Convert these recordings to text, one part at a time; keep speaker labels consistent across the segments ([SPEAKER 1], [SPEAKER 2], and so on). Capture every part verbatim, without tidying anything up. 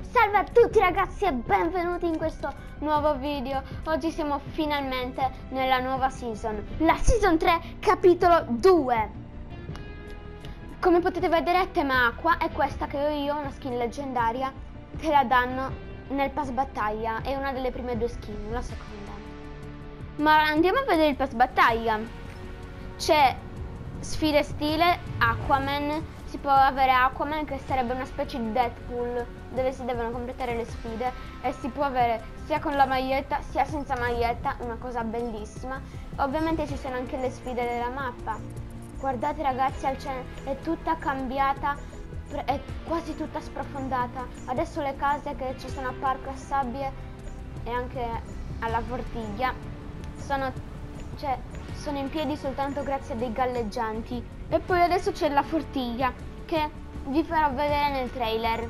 [SPEAKER 1] Salve a tutti ragazzi e benvenuti in questo nuovo video. Oggi siamo finalmente nella nuova season, la season tre capitolo due. Come potete vedere è tema acqua, è questa che ho io, una skin leggendaria. Te la danno nel pass battaglia, è una delle prime due skin, la seconda. Ma andiamo a vedere il pass battaglia. C'è sfide stile Aquaman. Si può avere Aquaman, che sarebbe una specie di Deadpool, dove si devono completare le sfide, e si può avere sia con la maglietta sia senza maglietta, una cosa bellissima. Ovviamente ci sono anche le sfide della mappa. Guardate ragazzi, al centro è tutta cambiata, è quasi tutta sprofondata. Adesso le case che ci sono a Parco a Sabbie e anche alla Fortiglia sono, cioè, sono in piedi soltanto grazie a dei galleggianti. E poi adesso c'è la Fortiglia, che vi farò vedere nel trailer,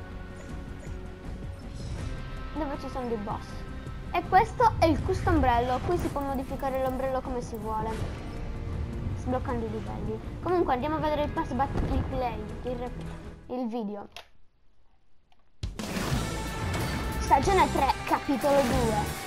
[SPEAKER 1] dove ci sono dei boss. E questo è il custom ombrello. Qui si può modificare l'ombrello come si vuole, sbloccando i livelli. Comunque andiamo a vedere il pass battle, il play, il, il video. Stagione tre, capitolo due.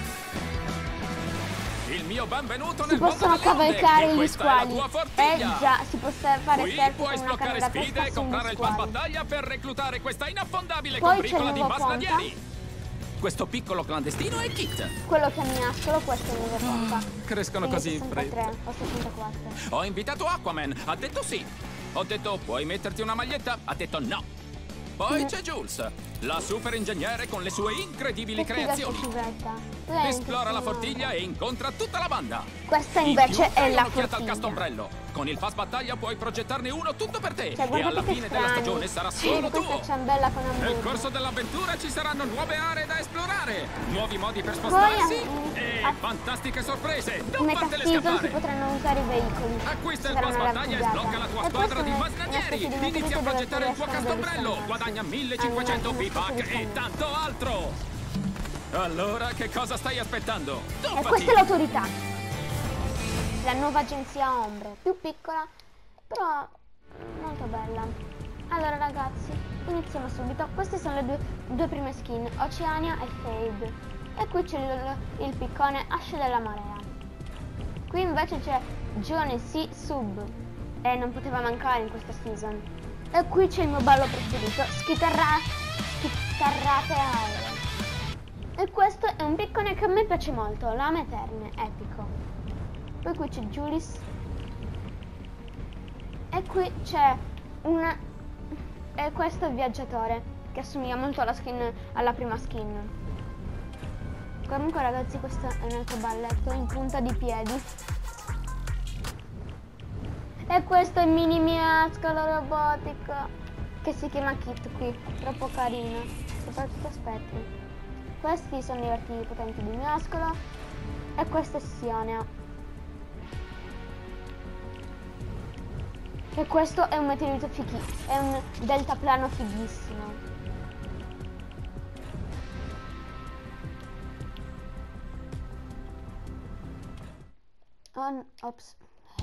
[SPEAKER 2] Il mio benvenuto
[SPEAKER 1] Si
[SPEAKER 2] nel
[SPEAKER 1] possono
[SPEAKER 2] mondo delle onde,
[SPEAKER 1] cavalcare
[SPEAKER 2] e
[SPEAKER 1] gli
[SPEAKER 2] questa è la
[SPEAKER 1] squali.
[SPEAKER 2] tua
[SPEAKER 1] Eh
[SPEAKER 2] fortiglia.
[SPEAKER 1] già, si può fare
[SPEAKER 2] Qui
[SPEAKER 1] selfie
[SPEAKER 2] puoi
[SPEAKER 1] con una
[SPEAKER 2] sbloccare
[SPEAKER 1] canna da
[SPEAKER 2] sfide
[SPEAKER 1] pesca
[SPEAKER 2] e
[SPEAKER 1] sugli
[SPEAKER 2] comprare il pass
[SPEAKER 1] squali.
[SPEAKER 2] battaglia per reclutare questa inaffondabile
[SPEAKER 1] Poi c'è
[SPEAKER 2] combricola
[SPEAKER 1] il
[SPEAKER 2] di
[SPEAKER 1] nuovo
[SPEAKER 2] bastardieri. Questo piccolo clandestino è Kit.
[SPEAKER 1] Quello che mi nascolo, questo è il nuovo pompa.
[SPEAKER 2] Crescono
[SPEAKER 1] Quindi
[SPEAKER 2] così in fretta.
[SPEAKER 1] sessantatré o sessantaquattro.
[SPEAKER 2] Ho invitato Aquaman, ha detto sì. Ho detto puoi metterti una maglietta, ha detto no. Poi
[SPEAKER 1] Mm.
[SPEAKER 2] c'è Jules, la super ingegnere con le sue incredibili
[SPEAKER 1] Che figa
[SPEAKER 2] creazioni.
[SPEAKER 1] sta civetta. Lei è
[SPEAKER 2] Esplora la
[SPEAKER 1] impressionante.
[SPEAKER 2] fortiglia e incontra tutta la banda.
[SPEAKER 1] Questa
[SPEAKER 2] In
[SPEAKER 1] invece
[SPEAKER 2] più,
[SPEAKER 1] è la
[SPEAKER 2] un'occhiata al
[SPEAKER 1] fortiglia.
[SPEAKER 2] castombrello. Con il pass battaglia puoi progettarne uno tutto per te.
[SPEAKER 1] Cioè,
[SPEAKER 2] E
[SPEAKER 1] guardate
[SPEAKER 2] alla
[SPEAKER 1] che
[SPEAKER 2] fine della
[SPEAKER 1] strani.
[SPEAKER 2] stagione sarà
[SPEAKER 1] Sì,
[SPEAKER 2] solo
[SPEAKER 1] questa
[SPEAKER 2] tuo.
[SPEAKER 1] ciambella con
[SPEAKER 2] Nel
[SPEAKER 1] hamburger.
[SPEAKER 2] corso dell'avventura ci saranno nuove aree da esplorare, nuovi modi per spostarsi
[SPEAKER 1] Poi,
[SPEAKER 2] e
[SPEAKER 1] a-
[SPEAKER 2] fantastiche sorprese. Non
[SPEAKER 1] Metà
[SPEAKER 2] fartele
[SPEAKER 1] season si
[SPEAKER 2] scappare.
[SPEAKER 1] potranno usare i veicoli.
[SPEAKER 2] Acquista il
[SPEAKER 1] Ci
[SPEAKER 2] pass
[SPEAKER 1] sarà una
[SPEAKER 2] battaglia e
[SPEAKER 1] fugata.
[SPEAKER 2] sblocca la tua
[SPEAKER 1] E
[SPEAKER 2] squadra
[SPEAKER 1] questo
[SPEAKER 2] di
[SPEAKER 1] è una
[SPEAKER 2] masnadieri.
[SPEAKER 1] specie di
[SPEAKER 2] Inizia a
[SPEAKER 1] meteorite dove
[SPEAKER 2] progettare il tuo
[SPEAKER 1] riescono a
[SPEAKER 2] castombrello.
[SPEAKER 1] risparmiarsi.
[SPEAKER 2] Guadagna
[SPEAKER 1] Ah,
[SPEAKER 2] millecinquecento
[SPEAKER 1] una specie di
[SPEAKER 2] V-Buck e
[SPEAKER 1] risparmio.
[SPEAKER 2] tanto altro. Allora, che cosa stai aspettando?
[SPEAKER 1] E
[SPEAKER 2] Tuffati!
[SPEAKER 1] questa è l'autorità. La nuova agenzia Ombre, più piccola, però molto bella. Allora ragazzi, iniziamo subito. Queste sono le due, due prime skin, Oceania e Fade. E qui c'è il, il piccone Asce della Marea. Qui invece c'è Jonesy Sub, e non poteva mancare in questa season. E qui c'è il mio ballo preferito, Schitarra, Schitarrate Aeree. E questo è un piccone che a me piace molto, Lame Eterne, epico. Poi qui c'è Julius. E qui c'è un... E questo è il viaggiatore, che assomiglia molto alla skin, alla prima skin. Comunque ragazzi, questo è un altro balletto in punta di piedi. E questo è Mini Miascolo robotico, che si chiama Kit qui, troppo carino, soprattutto aspetti. Questi sono gli artigli potenti di Miascolo. E questa è Sionia. E questo è un meteorite fighi, è un deltaplano fighissimo. On, ops.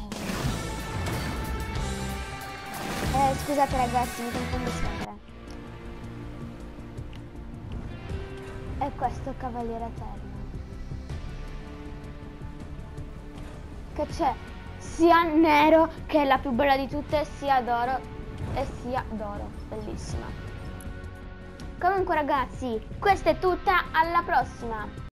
[SPEAKER 1] Eh, scusate ragazzi, mi confondo sempre. E questo è il Cavaliere Eterno, che c'è sia nero, che è la più bella di tutte, sia d'oro e sia d'oro, bellissima. Comunque ragazzi, questa è tutta, alla prossima!